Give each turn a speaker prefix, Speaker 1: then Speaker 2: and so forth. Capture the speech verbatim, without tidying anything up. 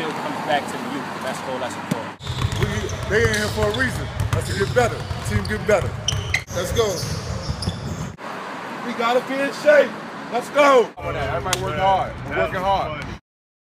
Speaker 1: field comes back to the youth. That's all that's important.
Speaker 2: We, they in here for a reason. That's to get better. Team get better. Let's go. We gotta be in shape. Let's go.
Speaker 3: Everybody working hard. We're working hard.